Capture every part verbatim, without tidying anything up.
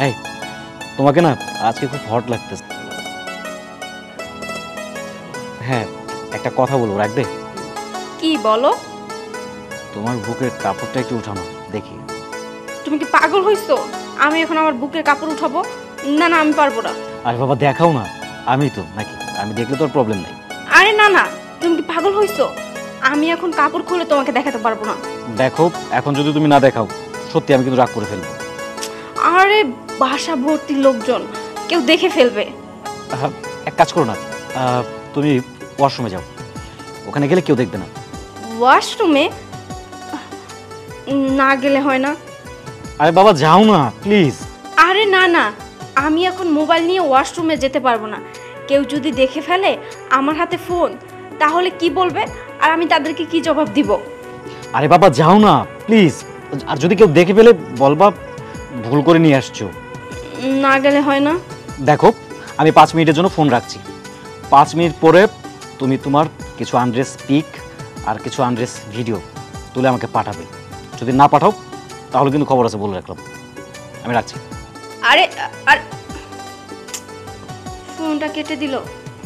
এই তোমাকে না আজকে খুব হট লাগতেছে। হ্যাঁ একটা কথা বলবো, রাখবে? কি বলো? তোমার বুকের কাপড়টা একটু উঠানো দেখি। তুমি কি পাগল হইছো? আমি এখন আমার বুকের কাপড় উঠাবো? না না আমি পারবো না। আরে বাবা দেখাও না, আমি তো নাকি, আমি দেখলে তোর প্রবলেম নাই। আরে না না, তুমি কি পাগল হইছো? আমি এখন কাপড় খুলে তোমাকে দেখাতে পারবো না। দেখো এখন যদি তুমি না দেখাও সত্যি আমি কিন্তু রাগ করে ফেলবো। আরে বাসা ভর্তি লোকজন, কেউ দেখে ফেলবে। এক কাজ করো না, তুমি ওয়াশরুমে যাও, ওখানে গেলে কেউ দেখবে না। ওয়াশরুমে না গেলে হয় না? আরে বাবা যাও না প্লিজ। আরে না না, আমি এখন মোবাইল নিয়ে ওয়াশরুমে যেতে পারবো না। কেউ যদি দেখে ফেলে আমার হাতে ফোন, তাহলে কি বলবে আর আমি তাদেরকে কি জবাব দিব? আরে বাবা যাও না প্লিজ, আর যদি কেউ দেখে ফেলে বলবা ভুল করে নিয়ে আসছো। না গেলে হয় না? দেখো আমি পাঁচ মিনিটের জন্য ফোন রাখছি, পাঁচ মিনিট পরে তুমি তোমার কিছু আনড্রেস পিক আর কিছু আনড্রেস ভিডিও তুলে আমাকে পাঠাবে। যদি না পাঠাও তাহলে কিন্তু খবর আছে, বলে রাখলাম। আমি রাখছি। আরে আর ফোনটা কেটে দিল,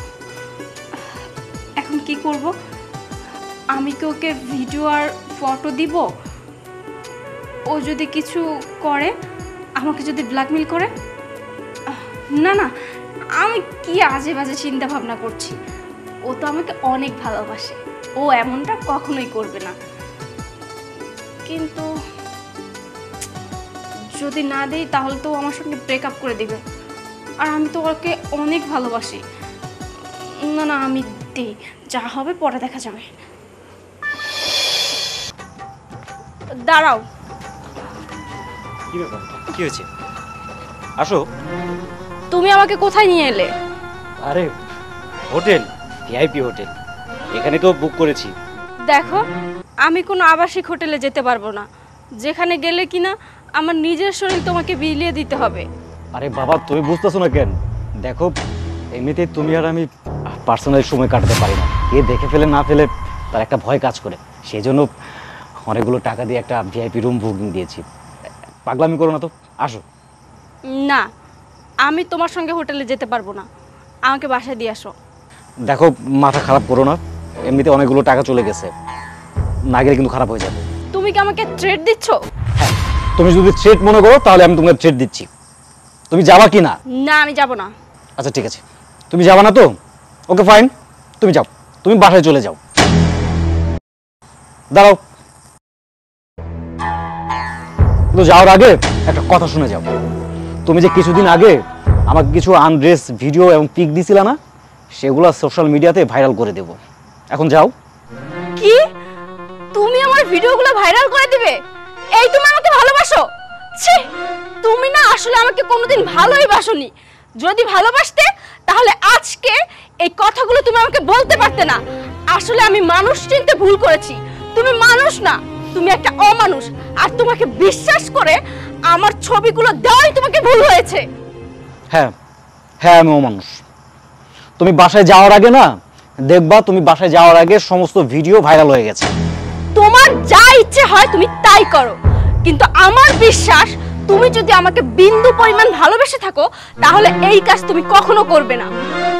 এখন কি করব? আমি কি ওকে ভিডিও আর ফটো দিব? ও যদি কিছু করে, আমাকে যদি ব্ল্যাকমেল করে? না না, আমি কি আজে বাজে চিন্তা ভাবনা করছি। ও তো আমাকে অনেক ভালোবাসে, ও এমনটা কখনোই করবে না। কিন্তু যদি না দেই তাহলে তো আমার সঙ্গে ব্রেকআপ করে দিবে, আর আমি তো ওকে অনেক ভালোবাসি। না না আমি দিই, যা হবে পরে দেখা যাবে। দাঁড়াও। কি ব্যাপার, কি হয়েছে? আসো। তুমি আমাকে কোথায় নিয়ে এলে? আরে হোটেল, ভিআইপি হোটেল, এখানে তো বুক করেছি। দেখো আমি কোনো আবাসিক হোটেলে যেতে পারবো না, যেখানে গেলে কিনা আমার নিজের শরীর তোমাকে বিলিয়ে দিতে হবে। আরে বাবা তুমি বুঝতেছো না কেন? দেখো এমনিতেই তুমি আর আমি পার্সোনাল সময় কাটাতে পারি না, কে দেখে ফেলে না ফেলে তার একটা ভয় কাজ করে, সেই জন্য অনেকগুলো টাকা দিয়ে একটা ভিআইপি রুম বুকিং দিয়েছি। পাগলামি করো না তো, আসো। না আমি তোমার সঙ্গে হোটেলে যেতে পারবো না, আমাকে বাসায় দিয়ে আসো। দেখো মাথা খারাপ করো না, এমনিতে অনেকগুলো টাকা চলে গেছে, না গেলে কিন্তু খারাপ হয়ে যাবে। তুমি কি আমাকে থ্রেট দিচ্ছ? হ্যাঁ তুমি যদি থ্রেট মনে করো তাহলে আমি তোমাকে থ্রেট দিচ্ছি। তুমি যাবা কি না? না আমি যাব না। আচ্ছা ঠিক আছে, তুমি যাবা না তো? ওকে ফাইন, তুমি যাও, তুমি বাসায় চলে যাও। দাঁড়াও, কিন্তু যাওয়ার আগে একটা কথা শুনে যাও। তুমি যে কিছুদিন আগে আমাকে কিছু আনড্রেস ভিডিও এবং পিক দিছিলা না, সেগুলো সোশ্যাল মিডিয়াতে ভাইরাল করে দেব। এখন যাও। কি? তুমি আমার ভিডিওগুলো ভাইরাল করে দিবে? এই তুমি আমাকে ভালোবাসো? ছি, তুমি না আসলে আমাকে কোনোদিন ভালোই বাসোনি। যদি ভালোবাসতে তাহলে আজকে এই কথাগুলো তুমি আমাকে বলতে পারতে না। আসলে আমি মানুষ চিনতে ভুল করেছি। তুমি মানুষ না, তুমি একটা অমানুষ, আর তোমাকে বিশ্বাস করে আমার ছবিগুলো দেওয়াই তোমাকে ভুল হয়েছে। হ্যাঁ হ্যাঁ আমি অমানুষ। তুমি বাসায় যাওয়ার আগে না দেখবা, তুমি বাসায় যাওয়ার আগে সমস্ত ভিডিও ভাইরাল হয়ে গেছে। তোমার যা ইচ্ছে হয় তুমি তাই করো, কিন্তু আমার বিশ্বাস তুমি যদি আমাকে বিন্দু পরিমাণ ভালোবেসে থাকো তাহলে এই কাজ তুমি কখনো করবে না।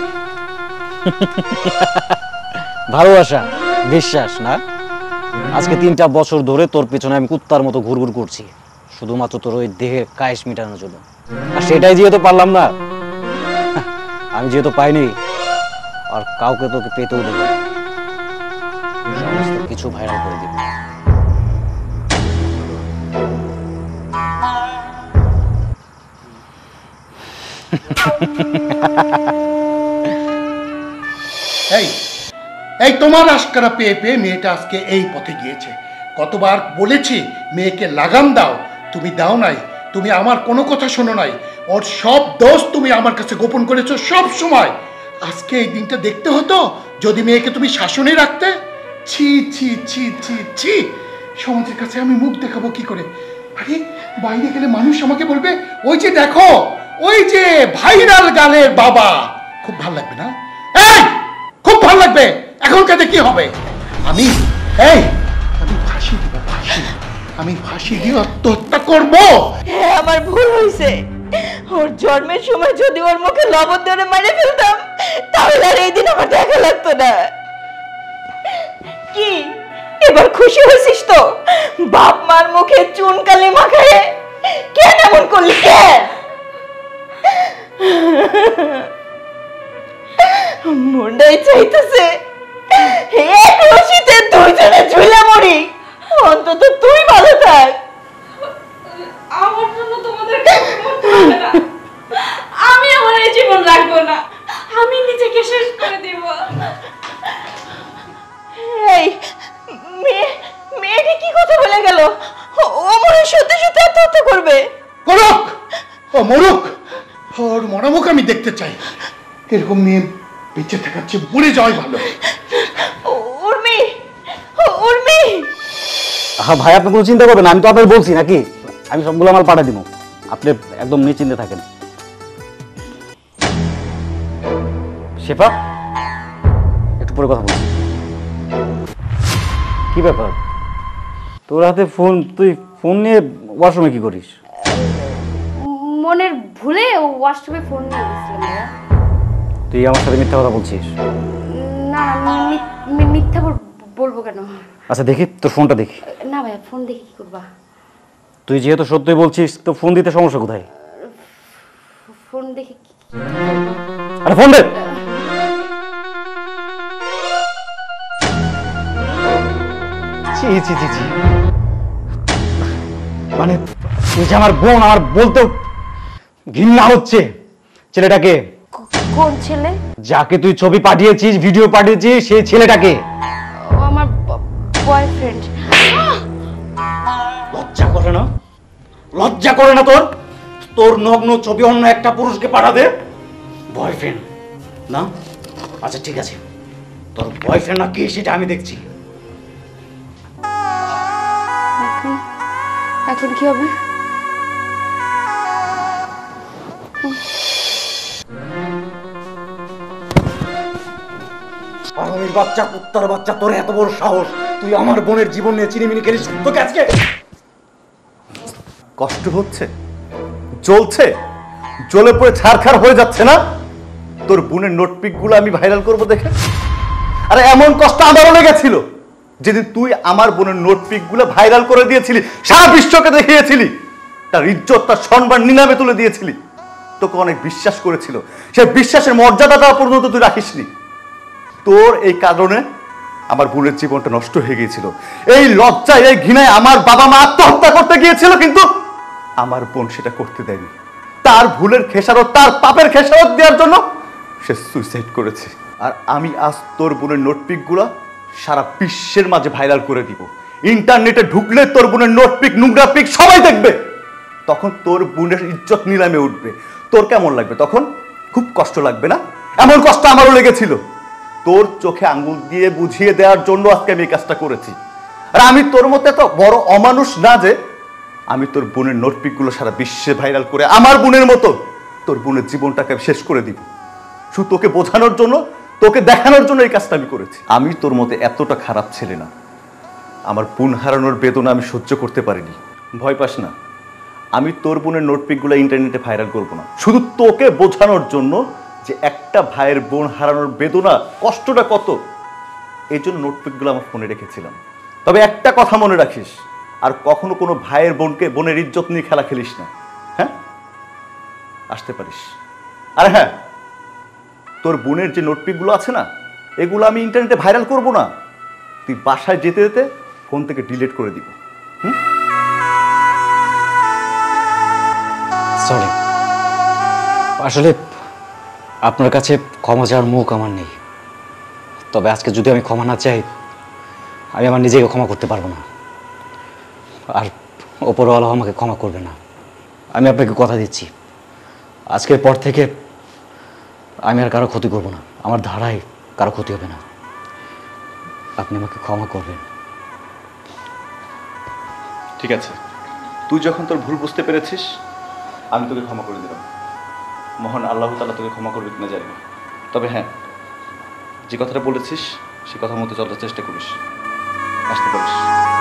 ভালোবাসা, বিশ্বাস না? আজকে তিনটা বছর ধরে তোর পেছনে আমি কুত্তার মতো ঘুরঘুর করছি, শুধুমাত্র তোর ওই দেহের কায়েস মেটানোর জন্য, আর সেটাই যেহেতু পারলাম না, আমি যেহেতু পাইনি, আর কাউকে তোকে পেতেও দেবো না, সমস্ত কিছু ভাইরাল করে দিব। এই এই তোমার আশকারা পেয়ে পেয়ে মেয়েটা আজকে এই পথে গিয়েছে। কতবার বলেছি মেয়েকে লাগাম দাও, তুমি দাও নাই। তুমি আমার কোনো কথা শোনো নাই, ওর সব দোষ তুমি আমার কাছে গোপন করেছো সব সময়। আজকে এই দিনটা দেখতে হতো যদি মেয়েকে তুমি শাসনে রাখতে। ছি ছি ছি ছি ছি, সমাজের কাছে আমি মুখ দেখাবো কি করে? আরে বাইরে গেলে মানুষ আমাকে বলবে ওই যে দেখো, ওই যে ভাইরাল গালের বাবা। খুব ভালো লাগবে না? এই খুব ভালো লাগবে। এখন কাজে কি হবে? আমি এই আমি ফাঁসি দিব, ফাঁসি। আমি ফাঁসি দিয়ে আত্মহত্যা করবো। হ্যাঁ আমার ভুল হয়েছে, ওর জন্মের সময় যদি ওর মুখে লবণ ধরে মেরে ফেলতাম তাহলে আর এই দিন আমার দেখা লাগতো না। কি এবার খুশি হয়েছিস তো? বাপ মার মুখে চুন কালি মাখায় কেন এমন করলি? কেন মনটাই চাইতেছে এক রশিতে দুইজনে ঝুলে মরি, অন্তত তুই ভালো থাক। আমার জন্য তোমাদের আমি আমার এই জীবন রাখবো না, আমি নিজেকে শেষ করে দিব। এই মেয়ে মেয়েটি কি কথা বলে গেল? ও মনে সত্যি সত্যি আত্মহত্যা করবে? করুক, ও মরুক, ওর মরামুখ আমি দেখতে চাই। এরকম মেয়ে বেঁচে থাকার চেয়ে মরে যাওয়াই ভালো। উর্মি, উর্মি। হ্যাঁ ভাই, আপনি কোনো চিন্তা করবেন না, আমি তো আপনার বলছি নাকি, আমি সবগুলো মাল পাঠিয়ে দিব, আপনি একদম নিশ্চিন্তে থাকেন। শেফা, একটু পরে কথা বলছি। কি ব্যাপার, তোর হাতে ফোন, তুই ফোন নিয়ে ওয়াশরুমে কি করিস? মনের ভুলে ওয়াশরুমে ফোন নিয়ে গেছিলাম ভাইয়া। তুই আমার সাথে মিথ্যা কথা বলছিস? না না, মিথ্যা বলবো কেন? আচ্ছা দেখি তোর ফোনটা দেখি। না ভাইয়া, ফোন দেখে কি করবা? তুই যেহেতু সত্যি বলছিস তো ফোন দিতে সমস্যা কোথায়? ফোন দেখে কি? আরে ফোন দে। ছি ছি ছি ছি, মানে তুই যে আমার বোন, আমার বলতে ঘৃণা হচ্ছে। ছেলেটাকে? কোন ছেলে? যাকে তুই ছবি পাঠিয়েছিস, ভিডিও পাঠিয়েছিস, সেই ছেলেটাকে? ও আমার বয়ফ্রেন্ড। লজ্জা করে না? লজ্জা করে না তোর? তোর নগ্ন ছবি অন্য একটা পুরুষকে পাঠাবে? বয়ফ্রেন্ড না? আচ্ছা ঠিক আছে, তোর বয়ফ্রেন্ড না কি সেটা আমি দেখছি। এখন কি হবে? আমির বাচ্চা, কুত্তার বাচ্চা, তোর এত বড় সাহস, তুই আমার বোনের জীবন নিয়ে চিনিমিনি খেলিস? তোকে আজকে কষ্ট হচ্ছে, জ্বলছে, জ্বলে পড়ে ছারখার হয়ে যাচ্ছে না? তোর বোনের নোটপিক গুলো আমি ভাইরাল করবো দেখে? আরে এমন কষ্ট আমারও লেগেছিল যেদিন তুই আমার বোনের নোটপিক গুলো ভাইরাল করে দিয়েছিলি, সারা বিশ্বকে দেখিয়েছিলি, তার ইজ্জত, তার সম্মান নিলামে তুলে দিয়েছিলি। তোকে অনেক বিশ্বাস করেছিল, সে বিশ্বাসের মর্যাদাটা পর্যন্ত তুই রাখিসনি। তোর এই কারণে আমার বোনের জীবনটা নষ্ট হয়ে গিয়েছিল। এই লজ্জায়, এই ঘৃণায় আমার বাবা মা আত্মহত্যা করতে গিয়েছিল, কিন্তু আমার বোন সেটা করতে দেয়নি। তার ভুলের খেসারত, তার পাপের খেসারত দেওয়ার জন্য সে সুইসাইড করেছে। আর আমি আজ তোর বোনের নোটপিক গুলা সারা বিশ্বের মাঝে ভাইরাল করে দিব। ইন্টারনেটে ঢুকলে তোর বোনের নোটপিক, নোংরা পিক সবাই দেখবে। তখন তোর বোনের ইজ্জত নিলামে উঠবে। তোর কেমন লাগবে তখন? খুব কষ্ট লাগবে না? এমন কষ্ট আমারও লেগেছিল। তোর চোখে আঙ্গুল দিয়ে বুঝিয়ে দেওয়ার জন্য আজকে আমি এই কাজটা করেছি। আর আমি তোর মতো এত বড় অমানুষ না যে আমি তোর বোনের নোটপিক গুলো সারা বিশ্বে ভাইরাল করে আমার বোনের মতো তোর বোনের জীবনটাকে শেষ করে দিব। শুধু তোকে বোঝানোর জন্য, তোকে দেখানোর জন্য এই কাজটা আমি করেছি। আমি তোর মতো এতটা খারাপ ছেলে না। আমার বোন হারানোর বেদনা আমি সহ্য করতে পারিনি। ভয় পাস না, আমি তোর বোনের নোটপিক গুলো ইন্টারনেটে ভাইরাল করবো না, শুধু তোকে বোঝানোর জন্য যে একটা ভাইয়ের বোন হারানোর বেদনা, কষ্টটা কত, এই জন্য নোটপিকগুলো আমার ফোনে রেখেছিলাম। তবে একটা কথা মনে রাখিস, আর কখনো কোনো ভাইয়ের বোনকে, বোনের ইজ্জত নিয়ে খেলা খেলিস না, হ্যাঁ? আসতে পারিস। আর হ্যাঁ, তোর বোনের যে নোটপিকগুলো আছে না, এগুলো আমি ইন্টারনেটে ভাইরাল করব না, তুই বাসায় যেতে যেতে ফোন থেকে ডিলিট করে দিব। হুম? সরি, আসলে আপনার কাছে ক্ষমা চাওয়ার মুখ আমার নেই। তবে আজকে যদি আমি ক্ষমা না চাই, আমি আমার নিজেকে ক্ষমা করতে পারবো না, আর ওপরওয়ালা আমাকে ক্ষমা করবে না। আমি আপনাকে কথা দিচ্ছি, আজকের পর থেকে আমি আর কারো ক্ষতি করব না, আমার ধারায় কারো ক্ষতি হবে না। আপনি আমাকে ক্ষমা করবেন। ঠিক আছে, তুই যখন তোর ভুল বুঝতে পেরেছিস, আমি তোকে ক্ষমা করে দিলাম। মহান আল্লাহ তাআলা তোকে ক্ষমা করবে কিনা জানি না, তবে হ্যাঁ, যে কথাটা বলেছিস সে কথা মতো চলার চেষ্টা করিস। আসতে পারিস।